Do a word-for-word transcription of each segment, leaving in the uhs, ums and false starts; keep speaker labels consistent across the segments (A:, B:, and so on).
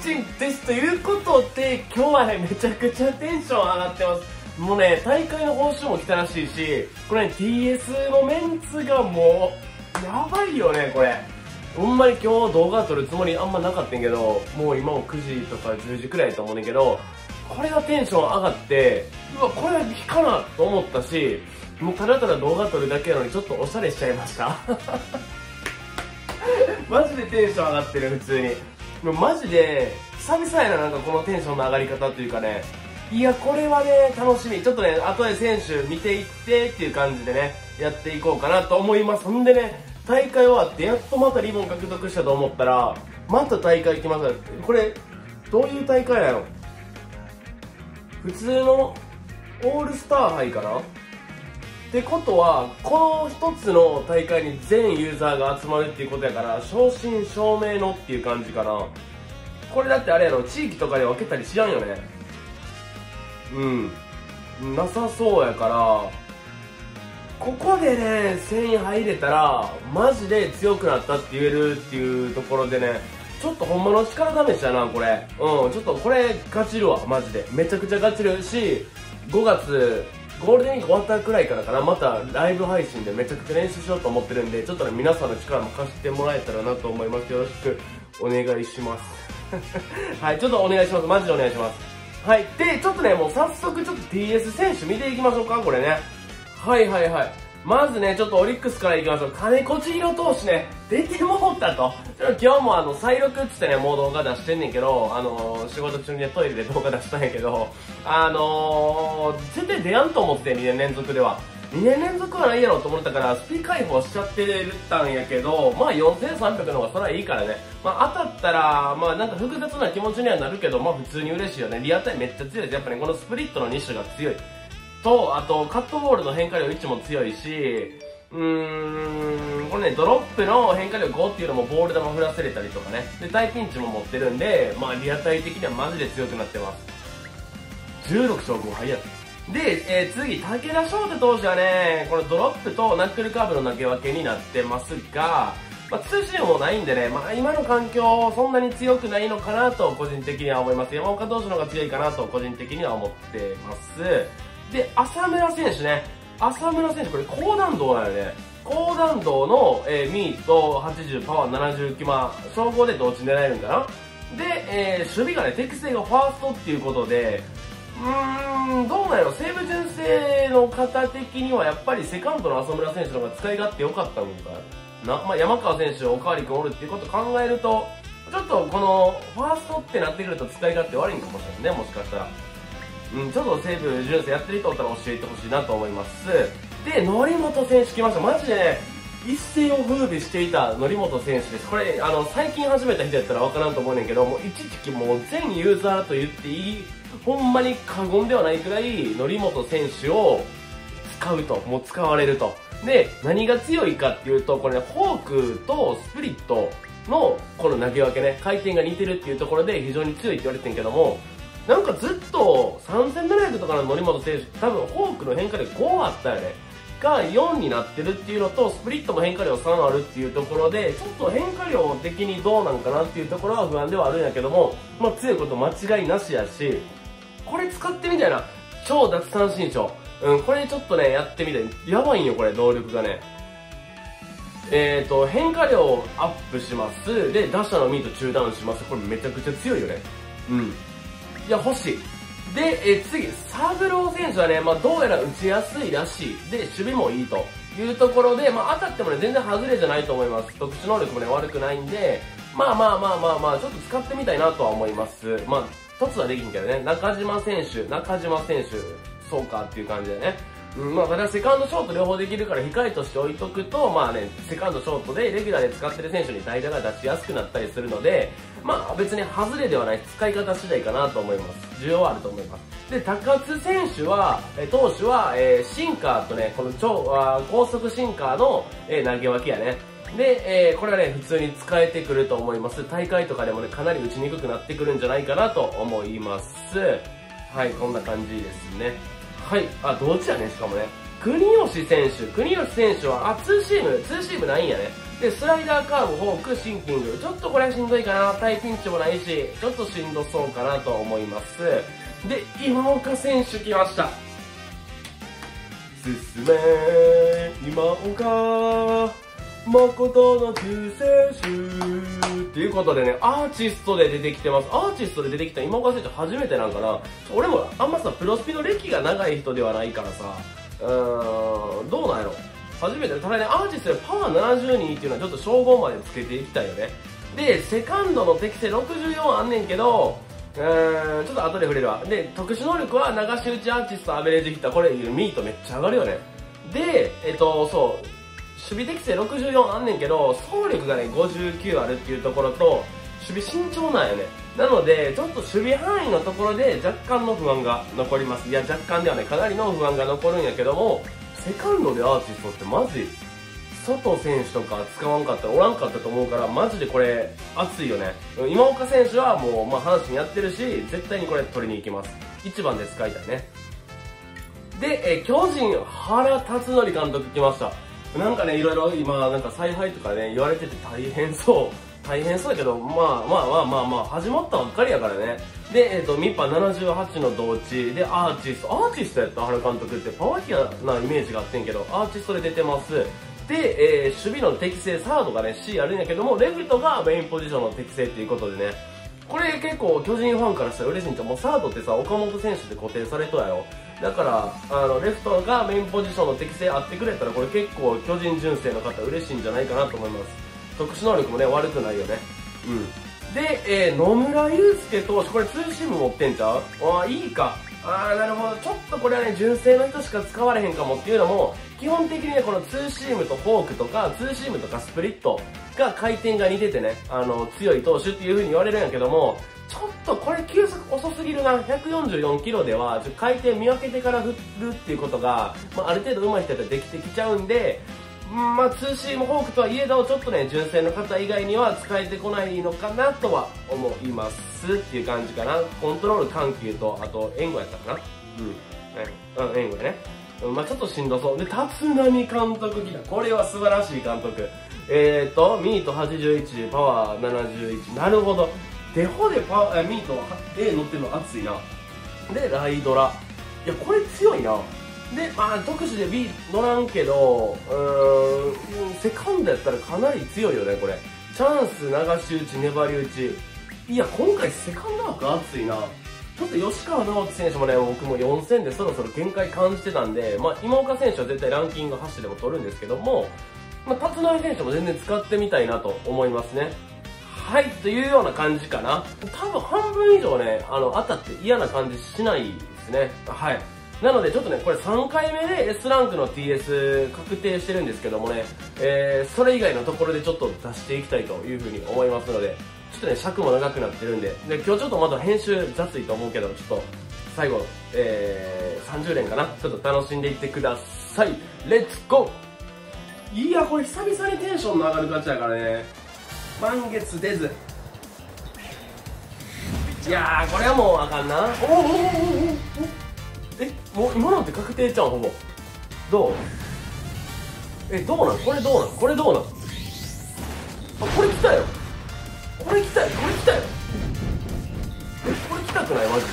A: ちんですということで、今日はね、めちゃくちゃテンション上がってます。もうね、大会の報酬も来たらしいし、これね、ティーエス のメンツがもう、やばいよね、これ。ほんまに今日動画撮るつもりあんまなかったんけど、もう今もくじとかじゅうじくらいだと思うねんけど、これがテンション上がって、うわ、これは引かなと思ったし、もうただただ動画撮るだけなのにちょっとおしゃれしちゃいました。マジでテンション上がってる、普通に。もうマジで、久々やな、なんかこのテンションの上がり方というかね。いや、これはね、楽しみ。ちょっとね、後で選手見ていってっていう感じでね、やっていこうかなと思います。ほんでね、大会終わってやっとまたリボン獲得したと思ったら、また大会来ます。これ、どういう大会なの？普通のオールスター杯かなってことは、この一つの大会に全ユーザーが集まるっていうことやから、正真正銘のっていう感じかな。これだってあれやろ、地域とかで分けたりしらんよね。うん。なさそうやから、ここでね、せんい入れたら、マジで強くなったって言えるっていうところでね、ちょっとほんまの力試しだな、これ。うん、ちょっとこれ、ガチるわ、マジで。めちゃくちゃガチるし、ごがつ、ゴールデンウィーク終わったくらいからかな、またライブ配信でめちゃくちゃ練習しようと思ってるんで、ちょっとね、皆さんの力も貸してもらえたらなと思います。よろしくお願いします。はい、ちょっとお願いします。マジでお願いします。はい、で、ちょっとね、もう早速ちょっと ティーエス 選手見ていきましょうか、これね。はいはいはい。まずね、ちょっとオリックスからいきましょう。金子千尋投手ね、出てもうたと。ちょっと今日もあの、再録っつってね、もう動画出してんねんけど、あのー、仕事中にね、トイレで動画出したんやけど、あのー、絶対出やんと思ってにねん連続では。にねん連続はないやろと思ったから、スピ開放しちゃってたんやけど、まあよんせんさんびゃくの方がそれはいいからね。まあ当たったら、まあなんか複雑な気持ちにはなるけど、まあ普通に嬉しいよね。リアタイめっちゃ強いです。やっぱね、このスプリットのに種が強い。と、あと、カットボールの変化量いちも強いし、うーん、これね、ドロップの変化量ごっていうのもボール球振らせれたりとかね。で、大ピンチも持ってるんで、まあリアタイ的にはマジで強くなってます。じゅうろく勝ご敗やった。で、えー、次、武田翔太投手はね、このドロップとナックルカーブの投げ分けになってますが、まあ、ツーシームもないんでね、まあ、今の環境、そんなに強くないのかなと、個人的には思います。山岡投手の方が強いかなと、個人的には思ってます。で、浅村選手ね。浅村選手、これ高弾道なのね。高弾道の、えー、ミートはちじゅう、パワーななじゅうきま、総合で同値狙えるんかな。で、えー、守備がね、適性がファーストっていうことで、うーん、どうなんやろ、西武純正の方的にはやっぱりセカンドの浅村選手の方が使い勝手良かったのかな。まあ、山川選手、おかわり君おるっていうことを考えると、ちょっとこの、ファーストってなってくると使い勝手悪いんかもしれないね、もしかしたら。うん、ちょっと西武純正やってる人おったら教えてほしいなと思います。で、則本選手来ました。マジでね、一世を風靡していた則本選手です。これ、あの、最近始めた人やったらわからんと思うねんけど、もう一時期もう全ユーザーと言っていい、ほんまに過言ではないくらい、則本選手を使うと、もう使われると。で、何が強いかっていうと、これね、フォークとスプリットのこの投げ分けね、回転が似てるっていうところで非常に強いって言われてんけども、なんかずっとさんぜんななひゃくとかの則本選手、多分フォークの変化量ごあったよね。がよんになってるっていうのと、スプリットも変化量さんあるっていうところで、ちょっと変化量的にどうなんかなっていうところは不安ではあるんやけども、まあ強いこと間違いなしやし、これ使ってみたいな。超奪三振賞。うん、これちょっとね、やってみたい。やばいんよ、これ、能力がね。えーと、変化量をアップします。で、打者のミート中断します。これめちゃくちゃ強いよね。うん。いや、欲しい。で、えー、次、サブロー選手はね、まあ、どうやら打ちやすいらしい。で、守備もいいというところで、まあ、当たってもね、全然外れじゃないと思います。特殊能力もね、悪くないんで、まあまあまあまあまあ、ちょっと使ってみたいなとは思います。まあ、一つはできんけどね、中島選手、中島選手、そうかっていう感じでね。うん、まあ、ただセカンド、ショート両方できるから控えとして置いとくと、まあね、セカンド、ショートでレギュラーで使ってる選手に代打が出しやすくなったりするので、まあ別に外れではない、使い方次第かなと思います。需要はあると思います。で、高津選手は、え投手は、えー、シンカーとね、この超、あ高速シンカーの、えー、投げ分けやね。で、えー、これはね、普通に使えてくると思います。大会とかでもね、かなり打ちにくくなってくるんじゃないかなと思います。はい、こんな感じですね。はい、あ、同時やね、しかもね。国吉選手、国吉選手は、あ、ツーシーム、ツーシームないんやね。 で、スライダー、カーブ、フォーク、シンキング。ちょっとこれはしんどいかな。タイピンチもないし、ちょっとしんどそうかなと思います。で、今岡選手来ました。進め、今岡、誠の救世主。っていうことでね、アーティストで出てきてます。アーティストで出てきた今岡選手初めてなんかな。俺もあんまさ、プロスピの歴が長い人ではないからさ、うーん、どうなんやろ。初めて、ただね、アーティストでパワーななじゅうにっていうのはちょっと称号までつけていきたいよね。で、セカンドの適正ろくじゅうよんあんねんけど、うーん、ちょっと後で触れるわ。で、特殊能力は流し打ちアーティストアベレージヒッター。これ、ミートめっちゃ上がるよね。で、えっと、そう、守備適正ろくじゅうよんあんねんけど、走力がね、ごじゅうきゅうあるっていうところと、守備慎重なんよね。なので、ちょっと守備範囲のところで若干の不安が残ります。いや、若干ではね、かなりの不安が残るんやけども、セカンドでアーティストってマジ、佐藤選手とか使わんかったらおらんかったと思うから、マジでこれ、熱いよね。今岡選手はもう、まあ、阪神やってるし、絶対にこれ取りに行きます。いちばんで使いたいね。で、え巨人、原辰徳監督来ました。なんかね、いろいろ今、なんか采配とかね、言われてて大変そう。大変そうだけど、まあまあまあまあまあ、始まったばっかりやからね。で、えっと、ミッパななじゅうはちの同値で、アーティスト、アーティストやった原監督ってパワーキャなイメージがあってんけど、アーティストで出てます。で、えー、守備の適正、サードがね、C あるんやけども、レフトがメインポジションの適正っていうことでね、これ結構巨人ファンからしたら嬉しいんちゃう。もうサードってさ、岡本選手で固定されとやろ。だから、あの、レフトがメインポジションの適正あってくれたら、これ結構巨人純正の方嬉しいんじゃないかなと思います。特殊能力もね、悪くないよね。うん。で、えー、野村祐介投手、これツーシーム持ってんちゃう？ああ、いいか。ああ、なるほど。ちょっとこれはね、純正の人しか使われへんかもっていうのも、基本的にね、このツーシームとフォークとか、ツーシームとかスプリットが回転が似ててね、あの、強い投手っていう風に言われるんやけども、ちょっとこれ球速遅すぎるな。ひゃくよんじゅうよんキロでは、ちょっと回転見分けてから振るっていうことが、まあ、ある程度上手い人だったらできてきちゃうんで、まあ、ツーシームフォークとはいえど、ちょっとね、純正の方以外には使えてこないのかなとは思いますっていう感じかな。コントロール緩急と、あと、援護やったかな。うん。うん、援護やね。まあちょっとしんどそう。で、立浪監督来た。これは素晴らしい監督。えーと、ミートはちじゅういち、パワーななじゅういち。なるほど。デフォでパワー、ミート A 乗ってるの熱いな。で、ライドラ。いや、これ強いな。で、まあ、特殊で B 乗らんけど、うーん、セカンドやったらかなり強いよね、これ。チャンス、流し打ち、粘り打ち。いや、今回セカンド枠熱いな。ちょっと吉川直樹選手もね、僕もよん戦でそろそろ限界感じてたんで、まあ、今岡選手は絶対ランキングはちでも取るんですけども、まあ、立浪選手も全然使ってみたいなと思いますね。はい、というような感じかな。多分半分以上ね、あの、当たって嫌な感じしないですね。はい。なのでちょっとね、これさんかいめで S ランクの ティーエス 確定してるんですけどもね、えー、それ以外のところでちょっと出していきたいというふうに思いますので、ちょっとね、尺も長くなってるんで、で、今日ちょっとまだ編集雑いと思うけど、ちょっと最後、えー、さんじゅう連かな、ちょっと楽しんでいってください。レッツゴー！いや、これ久々にテンションの上がるガチャやからね、満月出ず。いやー、これはもうあかんな。おーおーおーおーおえ、もう今のって確定ちゃん、ほぼ。どう？え、どうなん？これどうなん？これどうなん？あ、これ来たよ。これ来たよ。これ来たよ。え、これ来たくない？マジ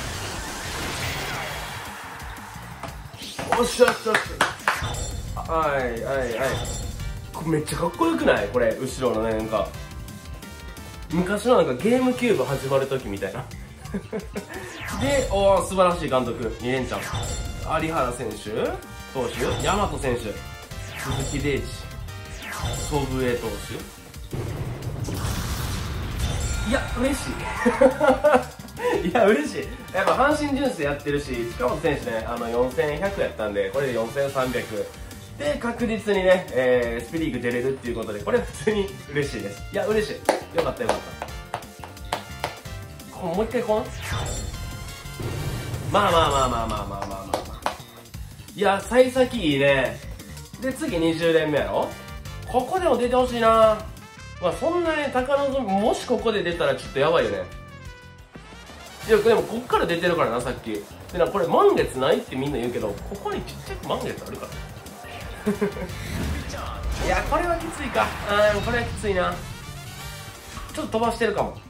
A: で。よしよしよし。はいはいはい。これめっちゃかっこよくない？これ、後ろのね、なんか。昔のなんかゲームキューブ始まるときみたいな。で、おー、素晴らしい監督、に連チャン。有原選手、投手、大和選手、鈴木礼二、祖父江投手。いや、嬉しい。いや、嬉しい。やっぱ阪神純正やってるし、近本選手ね、あのよんせんひゃくやったんで、これでよんせんさんびゃく。で、確実にね、えー、スピリーグ出れるっていうことで、これ普通に嬉しいです。いや、嬉しい。よかったよかった。もう一回こんまあまあまあまあまあまあまあまあまあ。いや、幸先いいね。で、次にじゅう連目やろ。ここでも出てほしいな。まあそんなね、高望み、もしここで出たらちょっとやばいよね。いや、でもこっから出てるからな、さっき。でな、これ満月ないってみんな言うけど、ここにちっちゃく満月あるから。 いやこれはきついか。あーこれはきついな。ちょっと飛ばしてるかも。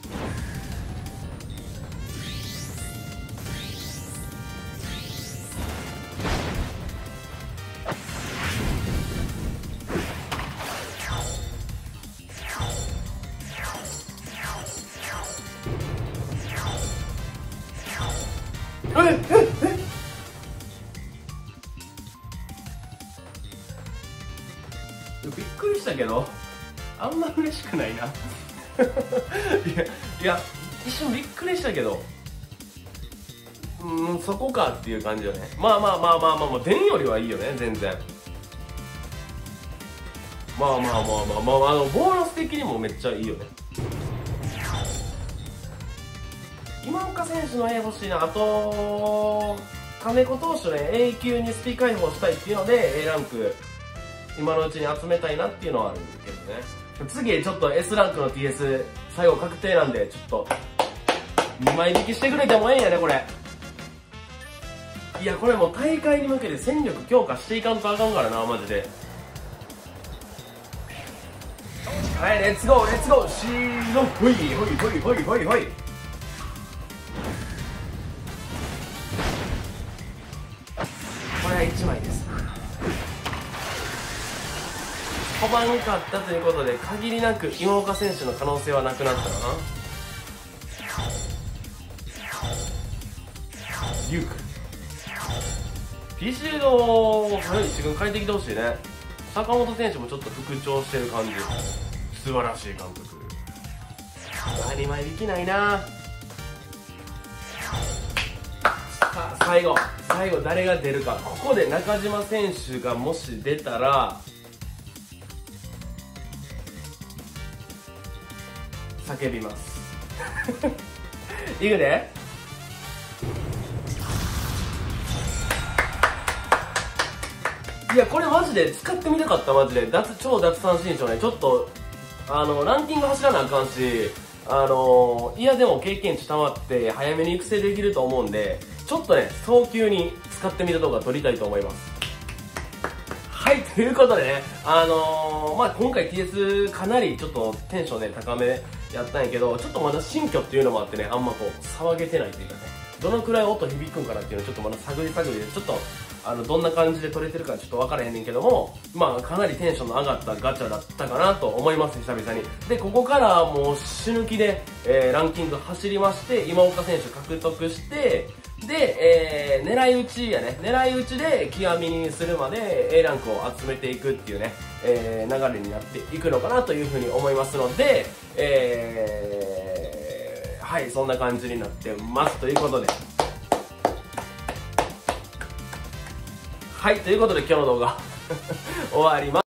A: えええびっくりしたけどあんま嬉しくないな。いやいや一瞬びっくりしたけど、うんそこかっていう感じよね。まあまあまあまあまあまあ電よりはいいよね全然。まあまあまあまあまあ、あのボーナス的にもめっちゃいいよね。今岡選手の A 欲しいな。あと金子投手ね、永久にスピ解放したいっていうので A ランク今のうちに集めたいなっていうのはあるんだけどね。次ちょっと S ランクの ティーエス 最後確定なんで、ちょっとにまい引きしてくれてもええんやねこれ。いやこれもう大会に向けて戦力強化していかんとあかんからなマジで。はいレッツゴーレッツゴーシードほいほいほいほいほいほい。これはいちまいです。飛ばんかったということで限りなく今岡選手の可能性はなくなったかな。リュウク ピーシー シールドを早い一軍変えてきてほしいね。坂本選手もちょっと復調してる感じ。素晴らしい監督。にまい引きないな。さあ最後最後誰が出るか。ここで中島選手がもし出たら叫びますいくで。いやこれマジで使ってみたかった。マジで脱超奪三振ショーね。ちょっとあのランキング走らなあかんし、あのいやでも経験値たまって早めに育成できると思うんで、ちょっとね早急に使ってみた動画撮りたいと思います。はい、ということでね、あのー、まあ今回 ティーエス かなりちょっとテンションね高めやったんやけど、ちょっとまだ新居っていうのもあってね、あんまこう騒げてないというかね、どのくらい音響くんかなっていうのをちょっとまだ探り探りで、ちょっとあのどんな感じで撮れてるかちょっと分からへんねんけども、まあかなりテンションの上がったガチャだったかなと思います、久々に。でここからもう死ぬ気で、えー、ランキング走りまして、今岡選手獲得して、で、えー、狙い撃ちやね、狙い撃ちで極みにするまで A ランクを集めていくっていうね、えー、流れになっていくのかなというふうに思いますので、えー、はいそんな感じになってますということで、はいということで今日の動画終わります。